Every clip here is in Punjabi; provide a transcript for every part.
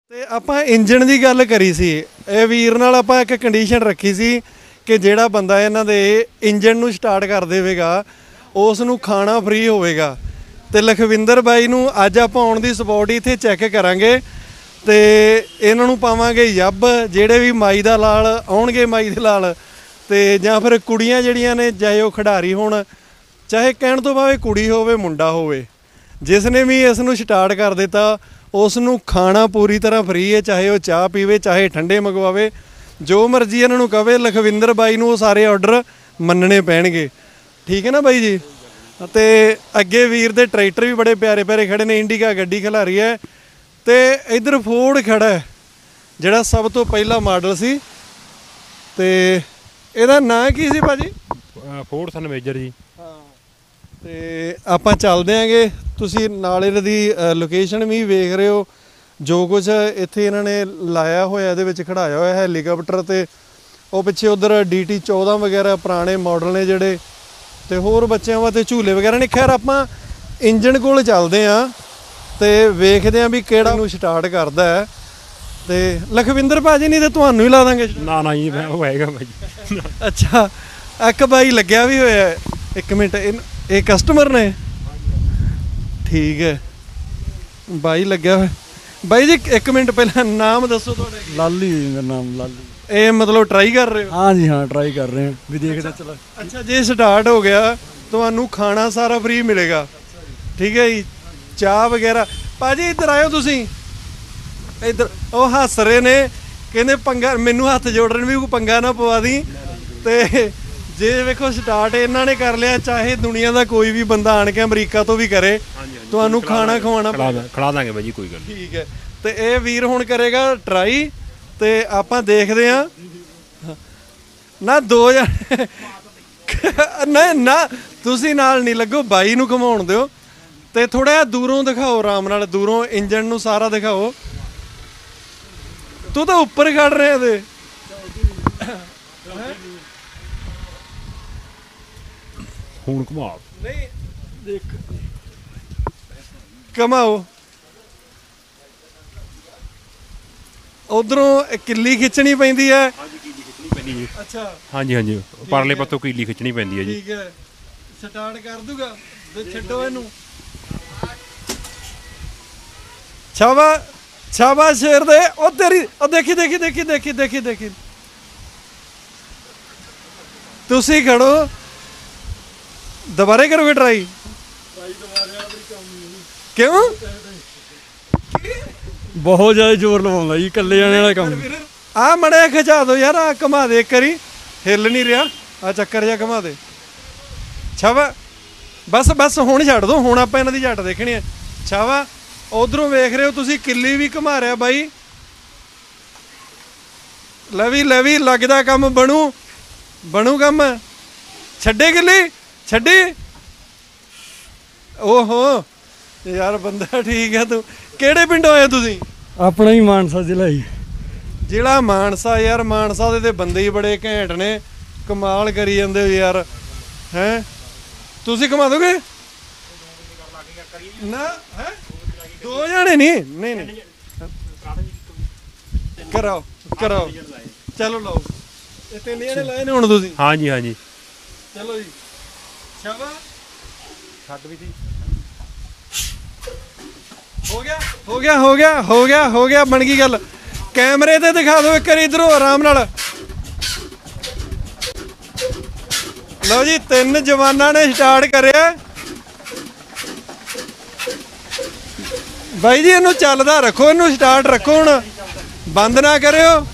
ਤੇ ਆਪਾਂ ਇੰਜਣ ਦੀ ਗੱਲ ਕਰੀ ਸੀ। ਇਹ ਵੀਰ ਨਾਲ ਆਪਾਂ ਇੱਕ ਕੰਡੀਸ਼ਨ ਰੱਖੀ ਸੀ ਕਿ ਜਿਹੜਾ ਬੰਦਾ ਇਹਨਾਂ ਦੇ ਇੰਜਣ ਨੂੰ ਸਟਾਰਟ ਕਰ ਦੇਵੇਗਾ ਉਸ ਨੂੰ ਖਾਣਾ ਫ੍ਰੀ ਹੋਵੇਗਾ। ਤੇ ਲਖਵਿੰਦਰ ਬਾਈ ਨੂੰ ਅੱਜ ਆਪਾਂ ਆਉਣ ਦੀ ਸਪੋਰਟ ਇੱਥੇ ਚੈੱਕ ਕਰਾਂਗੇ ਤੇ ਇਹਨਾਂ ਨੂੰ ਪਾਵਾਂਗੇ ਯੱਬ। ਜਿਹੜੇ ਵੀ ਮਾਈ ਦਾ ਲਾਲ ਆਉਣਗੇ ਮਾਈ ਦੇ ਲਾਲ ਤੇ ਜਾਂ ਫਿਰ ਕੁੜੀਆਂ ਜਿਹੜੀਆਂ ਨੇ, ਚਾਹੇ ਉਹ ਖਿਡਾਰੀ ਹੋਣ, ਚਾਹੇ ਕਹਿਣ ਤੋਂ ਭਾਵੇਂ ਕੁੜੀ ਹੋਵੇ ਮੁੰਡਾ ਹੋਵੇ, ਜਿਸ ਨੇ ਵੀ ਇਸ ਨੂੰ ਸਟਾਰਟ ਕਰ ਦਿੱਤਾ ਉਸ ਨੂੰ ਖਾਣਾ ਪੂਰੀ ਤਰ੍ਹਾਂ ਫ੍ਰੀ ਹੈ। ਚਾਹੇ ਉਹ ਚਾਹ ਪੀਵੇ, ਚਾਹੇ ਠੰਡੇ ਮੰਗਵਾਵੇ, ਜੋ ਮਰਜ਼ੀ ਇਹਨਾਂ ਨੂੰ ਕਵੇ, ਲਖਵਿੰਦਰ ਬਾਈ ਨੂੰ ਉਹ ਸਾਰੇ ਆਰਡਰ ਮੰਨਣੇ ਪੈਣਗੇ। ਠੀਕ ਹੈ ਨਾ ਬਾਈ ਜੀ। ਤੇ ਅੱਗੇ ਵੀਰ ਦੇ ਟਰੈਕਟਰ ਵੀ ਬੜੇ ਪਿਆਰੇ ਪਿਆਰੇ ਖੜੇ ਨੇ। ਇੰਡੀਕਾ ਗੱਡੀ ਖਿਲਾਰੀ ਹੈ ਤੇ ਇੱਧਰ ਫੋਰਡ ਖੜਾ ਹੈ ਜਿਹੜਾ ਸਭ ਤੋਂ ਪਹਿਲਾ ਮਾਡਲ ਸੀ। ਤੇ ਇਹਦਾ ਨਾਂ ਕੀ ਸੀ ਭਾਜੀ? ਫੋਰਡ ਸਨ ਮੇਜਰ ਜੀ। ਹਾਂ, ਤੇ ਆਪਾਂ ਚੱਲਦੇ ਆਂਗੇ। ਤੁਸੀਂ ਨਾਲ ਇਹਨਾਂ ਦੀ ਲੋਕੇਸ਼ਨ ਵੀ ਵੇਖ ਰਹੇ ਹੋ। ਜੋ ਕੁਝ ਇੱਥੇ ਇਹਨਾਂ ਨੇ ਲਾਇਆ ਹੋਇਆ, ਇਹਦੇ ਵਿੱਚ ਖੜਾਇਆ ਹੋਇਆ ਹੈਲੀਕਾਪਟਰ ਤੇ ਉਹ ਪਿੱਛੇ ਉਧਰ DT 14 ਵਗੈਰਾ ਪੁਰਾਣੇ ਮਾਡਲ ਨੇ ਜਿਹੜੇ, ਤੇ ਹੋਰ ਬੱਚਿਆਂ ਵਾਸਤੇ ਝੂਲੇ ਵਗੈਰਾ ਨੇ। ਖੈਰ ਆਪਾਂ ਇੰਜਣ ਕੋਲ ਚੱਲਦੇ ਆਂ ਤੇ ਵੇਖਦੇ ਆਂ ਵੀ ਕਿਹੜਾ ਨੂੰ ਸਟਾਰਟ ਕਰਦਾ ਹੈ। ਤੇ ਲਖਵਿੰਦਰ ਭਾਜੀ ਨਹੀਂ ਤੇ ਤੁਹਾਨੂੰ ਹੀ ਲਾ ਦਾਂਗੇ। ਨਾ ਨਾ ਜੀ, ਉਹ ਹੈਗਾ ਭਾਈ। ਅੱਛਾ, ਇੱਕ ਬਾਈ ਲੱਗਿਆ ਵੀ ਹੋਇਆ। ਇੱਕ ਮਿੰਟ, ਇਹ ਕਸਟਮਰ ਨੇ? ਠੀਕ ਹੈ, ਬਾਈ ਲੱਗਿਆ ਹੋਇਆ। ਬਾਈ ਜੀ ਇੱਕ ਮਿੰਟ ਪਹਿਲਾਂ ਨਾਮ ਦੱਸੋ ਤੁਹਾਡਾ। ਲਾਲੀ ਜੀ ਮੇਰਾ ਨਾਮ, ਲਾਲੀ। ਇਹ ਮਤਲਬ ਟਰਾਈ ਕਰ ਰਹੇ ਹੋ? ਹਾਂ ਜੀ ਹਾਂ, ਟਰਾਈ ਕਰ ਰਹੇ ਹਾਂ ਵੀ ਦੇਖਦੇ ਚਲੋ। ਅੱਛਾ, ਜੇ ਸਟਾਰਟ ਹੋ ਗਿਆ ਤੁਹਾਨੂੰ ਖਾਣਾ ਸਾਰਾ ਫ੍ਰੀ ਮਿਲੇਗਾ। ਠੀਕ ਹੈ ਜੀ, ਚਾਹ ਵਗੈਰਾ। ਭਾਜੀ ਇੱਧਰ ਆਇਓ ਤੁਸੀਂ। ਇੱਧਰ ਉਹ ਹੱਸ ਰਹੇ ਨੇ, ਕਹਿੰਦੇ ਪੰਗਾ ਮੈਨੂੰ ਹੱਥ ਜੋੜ ਰਹੇ ਨੇ ਵੀ ਕੋਈ ਪੰਗਾ ਨਾ ਪਵਾ ਦੀ। ਤੇ ਜੇ ਵੇਖੋ ਸਟਾਰਟ ਇਹਨਾਂ ਨੇ ਕਰ ਲਿਆ, ਚਾਹੇ ਦੁਨੀਆ ਦਾ ਕੋਈ ਵੀ ਬੰਦਾ ਆਣ ਕੇ ਅਮਰੀਕਾ ਤੋਂ ਵੀ ਕਰੇ, ਤੁਹਾਨੂੰ ਖਾਣਾ ਖਵਾਉਣਾ ਖਿਲਾ ਦਾਂਗੇ ਬਾਈ ਜੀ, ਕੋਈ ਗੱਲ ਨਹੀਂ। ਠੀਕ ਹੈ। ਤੇ ਇਹ ਵੀਰ ਹੁਣ ਕਰੇਗਾ ਟਰਾਈ ਤੇ ਆਪਾਂ ਦੇਖਦੇ ਆ ਨਾ। ਦੋ ਜਣੇ ਨਾ ਨਾ, ਤੁਸੀਂ ਨਾਲ ਨਹੀਂ ਲੱਗੋ, ਬਾਈ ਨੂੰ ਘੁਮਾਉਣ ਦਿਓ ਤੇ ਥੋੜਾ ਜਿਹਾ ਦੂਰੋਂ ਦਿਖਾਓ, ਆਰਾਮ ਨਾਲ ਦੂਰੋਂ ਇੰਜਣ ਨੂੰ ਸਾਰਾ ਦਿਖਾਓ। ਤੂੰ ਤਾਂ ਉੱਪਰ ਖੜ ਰਿਹਾ ਤੇ ਹੁਣ ਘੁਮਾਓ। ਨਹੀਂ ਦੇਖ, ਘਮਾਓ। ਉਧਰੋਂ ਕਿੱਲੀ ਖਿੱਚਣੀ ਪੈਂਦੀ ਹੈ। ਹਾਂਜੀ, ਕੀਲੀ ਖਿੱਚਣੀ ਪੈਂਦੀ ਜੀ। ਅੱਛਾ, ਹਾਂਜੀ ਹਾਂਜੀ, ਪਰਲੇ ਪੱਤੋਂ ਕੀਲੀ ਖਿੱਚਣੀ ਪੈਂਦੀ ਹੈ ਜੀ। ਠੀਕ ਹੈ, ਸਟਾਰਟ ਕਰ ਦੂਗਾ ਤੇ ਛੱਡੋ ਇਹਨੂੰ। ਸ਼ਾਬਾਸ਼ ਸ਼ੇਰ ਦੇ। ਉਹ ਤੇਰੀ, ਉਹ ਦੇਖੀ ਦੇਖੀ ਦੇਖੀ ਦੇਖੀ ਦੇਖੀ ਦੇਖੀ। ਤੁਸੀਂ ਖੜੋ, ਦੁਬਾਰੇ ਕਰੋਗੇ ਟਰਾਈ? ਕਿਉਂ? ਬਹੁਤ ਜ਼ਿਆਦਾ ਜ਼ੋਰ ਲਵਾਉਂਦਾ ਜੀ, ਇਕੱਲੇ ਜਾਣੇ ਵਾਲਾ ਕੰਮ। ਆ ਮੜਿਆ ਖਿਚਾ ਦੋ ਯਾਰ, ਆ ਘੁਮਾ ਦੇ ਇੱਕ ਵਾਰੀ। ਹਿੱਲ ਨਹੀਂ ਰਿਹਾ, ਆ ਚੱਕਰ ਜਿਹਾ ਘੁਮਾ ਦੇ। ਛਾਵਾ ਬਸ ਬਸ, ਹੁਣ ਛੱਡ ਦੋ। ਹੁਣ ਆਪਾਂ ਇਹਨਾਂ ਦੀ ਝੱਟ ਦੇਖਣੀ ਹੈ। ਛਾਵਾ ਉਧਰੋਂ ਵੇਖ ਰਹੇ ਹੋ ਤੁਸੀਂ, ਕਿੱਲੀ ਵੀ ਘੁਮਾ ਰਿਹਾ ਬਾਈ। ਲੈ ਵੀ ਲੱਗਦਾ ਕੰਮ ਬਣੂ ਕੰਮ। ਛੱਡੇ ਕਿੱਲੀ, ਛੱਡੀ। ਓਹੋ ਯਾਰ ਬੰਦਾ ਠੀਕ ਹੈ। ਤੂੰ ਕਿਹੜੇ ਪਿੰਡੋਂ ਆਏ ਤੁਸੀਂ? ਆਪਣਾ ਹੀ ਮਾਨਸਾ ਜ਼ਿਲ੍ਹਾ ਜੀ। ਜ਼ਿਲ੍ਹਾ ਮਾਨਸਾ। ਯਾਰ ਮਾਨਸਾ ਦੇ ਤੇ ਬੰਦੇ ਹੀ ਬੜੇ ਘੈਂਟ ਨੇ, ਕਮਾਲ ਕਰੀ ਜਾਂਦੇ ਹੋ ਯਾਰ। ਹੈਂ, ਤੁਸੀਂ ਘੁਮਾ ਦੋਗੇ ਨਾ? ਹੈ ਦੋ ਜਾਣੇ ਨਹੀਂ ਕਰਾਓ ਚਲੋ ਲਾਓ। ਇਹ ਤਿੰਨ ਜਣੇ ਲਾਏ ਨੇ ਹੁਣ ਤੁਸੀਂ? ਹਾਂਜੀ ਹਾਂਜੀ, ਚਲੋ ਜੀ। ਸ਼ਾਬਾਸ਼, ਛੱਡ ਵੀ ਸੀ। ਹੋ ਗਿਆ, ਬਣ ਗਈ ਗੱਲ। ਕੈਮਰੇ ਤੇ ਦਿਖਾ ਦਿਓ ਇੱਕ ਵਾਰੀ, ਇਧਰੋਂ ਆਰਾਮ ਨਾਲ। ਲਓ ਜੀ, ਤਿੰਨ ਜਵਾਨਾਂ ਨੇ ਸਟਾਰਟ ਕਰਿਆ। ਬਾਈ ਜੀ ਇਹਨੂੰ ਚੱਲਦਾ ਰੱਖੋ, ਇਹਨੂੰ ਸਟਾਰਟ ਰੱਖੋ, ਹੁਣ ਬੰਦ ਨਾ ਕਰਿਓ।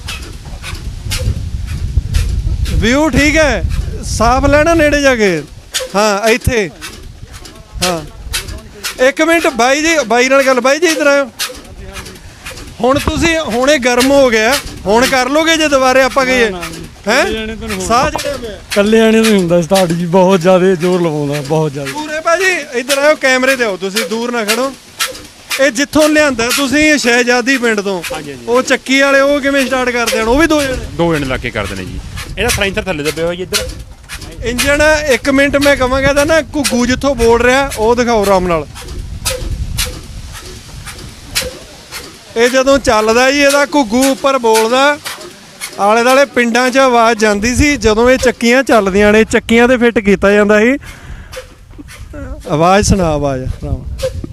ਵਿਊ ਠੀਕ ਹੈ, ਸਾਫ਼ ਲੈਣਾ ਨੇੜੇ ਜਾ ਕੇ। ਹਾਂ ਇੱਥੇ, ਹਾਂ ਇੱਕ ਮਿੰਟ ਬਾਈ ਜੀ, ਬਾਈ ਨਾਲ ਗੱਲ। ਬਾਈ ਜੀ ਇੱਧਰ ਆਇਓ। ਹੁਣ ਤੁਸੀਂ, ਹੁਣੇ ਗਰਮ ਹੋ ਗਿਆ, ਹੁਣ ਕਰ ਲੋਗੇ ਜੇ ਦੁਬਾਰੇ ਆਪਾਂ ਕਹੀਏ? ਹੈ ਸਾਹ ਜਿਹੜਾ ਪਿਆ ਇਕੱਲੇ ਜਾਣੇ ਤੋਂ ਹੁੰਦਾ ਸਟਾਰਟ ਜੀ, ਬਹੁਤ ਜ਼ਿਆਦਾ ਜ਼ੋਰ ਲਵਾਉਂਦਾ, ਬਹੁਤ ਜ਼ਿਆਦਾ। ਪੂਰੇ ਭਾਜੀ ਇੱਧਰ ਆਇਓ, ਕੈਮਰੇ ਤੇ ਆਓ ਤੁਸੀਂ, ਦੂਰ ਨਾ ਖੜੋ। ਇਹ ਜਿੱਥੋਂ ਲਿਆਂਦਾ ਤੁਸੀਂ ਸ਼ਹਿਜ਼ਾਦੀ ਪਿੰਡ ਤੋਂ, ਉਹ ਚੱਕੀ ਵਾਲੇ, ਉਹ ਕਿਵੇਂ ਸਟਾਰਟ ਕਰਦੇ ਹਨ? ਉਹ ਵੀ ਦੋ ਜਣੇ ਲਾ ਕੇ ਕਰਦੇ ਨੇ ਜੀ। ਇਹਦਾ ਸਲਾਈਂਸਰ ਥੱਲੇ ਦੱਬਿਆ ਹੋਇਆ ਜੀ ਇੱਧਰ। ਇੰਜਣ 1 ਮਿੰਟ ਮੈਂ ਕਹਾਂਗਾ ਤਾਂ ਨਾ, ਘੁੱਗੂ ਜਿੱਥੋਂ ਬੋਲ ਰਿਹਾ ਉਹ ਦਿਖਾਓ ਆਰਾਮ ਨਾਲ। ਇਹ ਜਦੋਂ ਚੱਲਦਾ ਜੀ ਇਹਦਾ ਘੁੱਗੂ ਉੱਪਰ ਬੋਲਦਾ, ਆਲੇ ਦਾਲੇ ਪਿੰਡਾਂ 'ਚ ਆਵਾਜ਼ ਜਾਂਦੀ ਸੀ। ਜਦੋਂ ਇਹ ਚੱਕੀਆਂ ਚੱਲਦੀਆਂ ਨੇ, ਚੱਕੀਆਂ ਤੇ ਫਿੱਟ ਕੀਤਾ ਜਾਂਦਾ ਸੀ। ਆਵਾਜ਼ ਸੁਣਾ, ਆਵਾਜ਼ ਰਾਮ।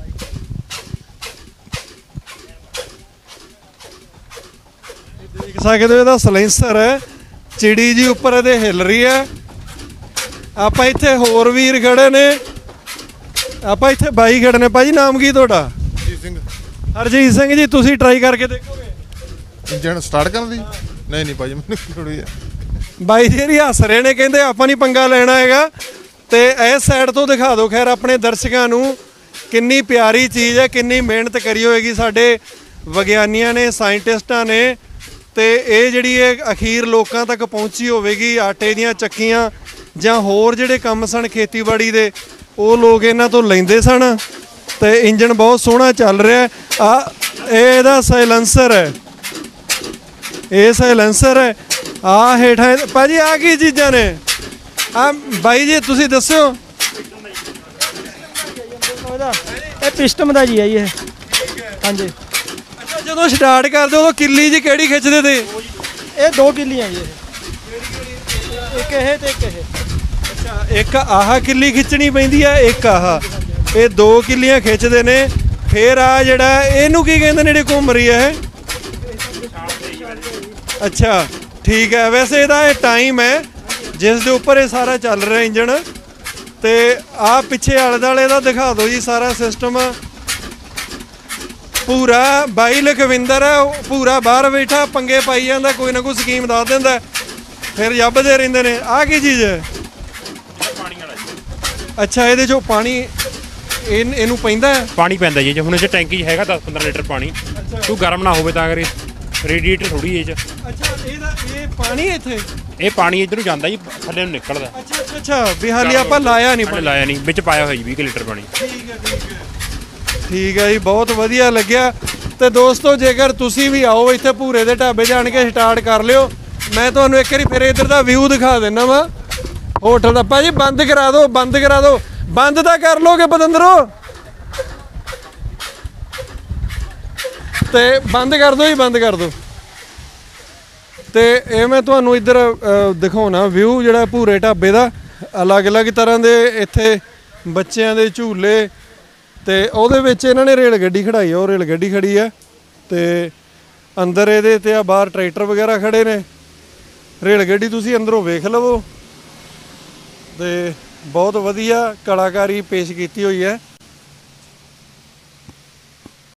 ਦੇਖ ਸਕਦੇ ਹੋ ਇਹਦਾ ਸਲੈਂਸਰ ਹੈ, ਚਿੜੀ ਜੀ ਉੱਪਰ ਇਹਦੇ ਹਿੱਲ ਰਹੀ ਹੈ। ਆਪਾਂ ਇੱਥੇ ਹੋਰ ਵੀਰ ਖੜੇ ਨੇ, ਆਪਾਂ ਇੱਥੇ ਬਾਈ ਖੜੇ ਨੇ। ਭਾਜੀ ਨਾਮ ਕੀ ਤੁਹਾਡਾ? ਹਰਜੀਤ ਸਿੰਘ। ਹਰਜੀਤ ਸਿੰਘ ਜੀ, ਤੁਸੀਂ ਟਰਾਈ ਕਰਕੇ ਦੇਖੋਗੇ ਇੰਜਣ ਸਟਾਰਟ ਕਰਨ ਦੀ? ਨਹੀਂ ਭਾਜੀ, ਮੈਨੂੰ ਥੋੜੀ ਆ। ਬਾਈ ਜੀ ਹਰੀ ਹੱਸ ਰਹੇ ਨੇ, ਕਹਿੰਦੇ ਆਪਾਂ ਨਹੀਂ ਪੰਗਾ ਲੈਣਾ ਹੈਗਾ। ਤੇ ਇਸ ਸਾਈਡ ਤੋਂ ਦਿਖਾ ਦਿਓ ਖੈਰ ਆਪਣੇ ਦਰਸ਼ਕਾਂ ਨੂੰ ਕਿੰਨੀ ਪਿਆਰੀ ਚੀਜ਼ ਹੈ, ਕਿੰਨੀ ਮਿਹਨਤ ਕਰੀ ਹੋਏਗੀ ਸਾਡੇ ਵਿਗਿਆਨੀਆਂ ਨੇ, ਸਾਇੰਟਿਸਟਾਂ ਨੇ। ਤੇ ਇਹ ਜਿਹੜੀ ਇਹ ਅਖੀਰ ਲੋਕਾਂ ਤੱਕ ਪਹੁੰਚੀ ਹੋਵੇਗੀ। ਆਟੇ ਦੀਆਂ ਚੱਕੀਆਂ ਜਾਂ ਹੋਰ ਜਿਹੜੇ ਕੰਮ ਸਨ ਖੇਤੀਬਾੜੀ ਦੇ, ਉਹ ਲੋਕ ਇਹਨਾਂ ਤੋਂ ਲੈਂਦੇ ਸਨ। ਤੇ ਇੰਜਣ ਬਹੁਤ ਸੋਹਣਾ ਚੱਲ ਰਿਹਾ। ਆ ਇਹਦਾ ਸਾਇਲੈਂਸਰ ਹੈ, ਇਹ ਸਾਇਲੈਂਸਰ ਹੈ। ਆ ਹੇਠਾਂ ਭਾਜੀ ਆ ਕੀ ਚੀਜ਼ਾਂ ਨੇ? ਆ ਬਾਈ ਜੀ ਤੁਸੀਂ ਦੱਸਿਓ। ਇਹ ਪਿਸਟਨ ਦਾ ਜੀ ਹੈ ਇਹ। ਹਾਂਜੀ। ਅੱਛਾ, ਜਦੋਂ ਸਟਾਰਟ ਕਰਦੇ ਉਦੋਂ ਕਿੱਲੀ ਜੀ ਕਿਹੜੀ ਖਿੱਚਦੇ ਤੇ? ਇਹ 2 ਕਿੱਲੀਆਂ ਜੀ, ਇੱਕ ਇਹ ਤੇ ਇੱਕ ਇਹ। ਅੱਛਾ, ਇੱਕ ਆਹ ਕਿੱਲੀ ਖਿੱਚਣੀ ਪੈਂਦੀ ਆ, ਇੱਕ ਆਹ। ਇਹ 2 ਕਿੱਲੀਆਂ ਖਿੱਚਦੇ ਨੇ। ਫਿਰ ਆ ਜਿਹੜਾ ਇਹਨੂੰ ਕੀ ਕਹਿੰਦੇ ਨੇ ਜਿਹੜੀ ਘੁੰਮ ਰਹੀ ਹੈ ਇਹ? ਅੱਛਾ ਠੀਕ ਹੈ। ਵੈਸੇ ਇਹਦਾ ਇਹ ਟਾਈਮ ਹੈ ਜਿਸ ਦੇ ਉੱਪਰ ਇਹ ਸਾਰਾ ਚੱਲ ਰਿਹਾ ਇੰਜਣ। ਤੇ ਆਹ ਪਿੱਛੇ ਆਲੇ ਦੁਆਲੇ ਦਾ ਦਿਖਾ ਦਿਓ ਜੀ ਸਾਰਾ ਸਿਸਟਮ। ਪੂਰਾ ਬਾਈ ਲਖਵਿੰਦਰ ਹੈ, ਪੂਰਾ ਬਾਹਰ ਬੈਠਾ ਪੰਗੇ ਪਾਈ ਜਾਂਦਾ, ਕੋਈ ਨਾ ਕੋਈ ਸਕੀਮ ਦੱਸ ਦਿੰਦਾ, ਫਿਰ ਜੱਬਦੇ ਰਹਿੰਦੇ ਨੇ। ਆਹ ਕੀ ਚੀਜ਼ ਹੈ? ਅੱਛਾ, ਇਹਦੇ 'ਚੋਂ ਪਾਣੀ ਇਹਨੂੰ ਪੈਂਦਾ ਹੈ? ਪਾਣੀ ਪੈਂਦਾ ਜੀ। ਹੁਣ ਇਹ 'ਚ ਟੈਂਕੀ 'ਚ ਹੈਗਾ 10-15 ਲੀਟਰ ਪਾਣੀ। ਤੂੰ ਗਰਮ ਨਾ ਹੋਵੇ ਤਾਂ ਕਰੇ, ਰੇਡੀਏਟਰ ਥੋੜੀ ਇਹ 'ਚ। ਅੱਛਾ, ਇਹ ਪਾਣੀ ਇੱਥੇ, ਇਹ ਪਾਣੀ ਇੱਧਰ ਨੂੰ ਜਾਂਦਾ ਜੀ, ਥੱਲੇ ਨੂੰ ਨਿਕਲਦਾ। ਅੱਛਾ ਅੱਛਾ ਅੱਛਾ, ਵੀ ਹਾਲੇ ਆਪਾਂ ਲਾਇਆ ਨਹੀਂ ਹਾਲੇ ਲਾਇਆ ਨਹੀਂ, ਵਿੱਚ ਪਾਇਆ ਹੋਇਆ ਜੀ 20 ਲੀਟਰ ਪਾਣੀ। ਠੀਕ ਹੈ ਠੀਕ ਹੈ ਠੀਕ ਹੈ ਜੀ, ਬਹੁਤ ਵਧੀਆ ਲੱਗਿਆ। ਤੇ ਦੋਸਤੋ ਜੇਕਰ ਤੁਸੀਂ ਵੀ ਆਓ ਇੱਥੇ ਭੂਰੇ ਦੇ ਢਾਬੇ ਜਾਣ ਕੇ ਸਟਾਰਟ ਕਰ ਲਿਓ। ਮੈਂ ਤੁਹਾਨੂੰ ਇੱਕ ਵਾਰੀ ਫਿਰ ਇੱਧਰ ਦਾ ਵਿਊ ਦਿਖਾ ਦਿੰਦਾ ਵਾ ਹੋਟਲ ਦਾ। ਭਾਜੀ ਬੰਦ ਕਰਾ ਦਿਓ, ਬੰਦ ਕਰਾ ਦਿਓ। ਬੰਦ ਤਾਂ ਕਰ ਲੋਗੇ ਬਦੰਦਰੋ, ਤੇ ਬੰਦ ਕਰ ਦਿਓ ਜੀ, ਬੰਦ ਕਰ ਦਿਓ। ਤੇ ਇਹ ਮੈਂ ਤੁਹਾਨੂੰ ਇੱਧਰ ਦਿਖਾਉਣਾ ਵਿਊ ਜਿਹੜਾ ਭੂਰੇ ਢਾਬੇ ਦਾ। ਅਲੱਗ-ਅਲੱਗ ਤਰ੍ਹਾਂ ਦੇ ਇੱਥੇ ਬੱਚਿਆਂ ਦੇ ਝੂਲੇ, ਤੇ ਉਹਦੇ ਵਿੱਚ ਇਹਨਾਂ ਨੇ ਰੇਲ ਗੱਡੀ ਖੜਾਈ ਆ, ਉਹ ਰੇਲ ਗੱਡੀ ਖੜੀ ਆ। ਤੇ ਅੰਦਰ ਇਹਦੇ ਤੇ ਆ ਬਾਹਰ ਟਰੈਕਟਰ ਵਗੈਰਾ ਖੜੇ ਨੇ। ਰੇਲ ਗੱਡੀ ਤੁਸੀਂ ਅੰਦਰੋਂ ਵੇਖ ਲਵੋ। ਤੇ ਬਹੁਤ ਵਧੀਆ ਕਲਾਕਾਰੀ ਪੇਸ਼ ਕੀਤੀ ਹੋਈ ਹੈ।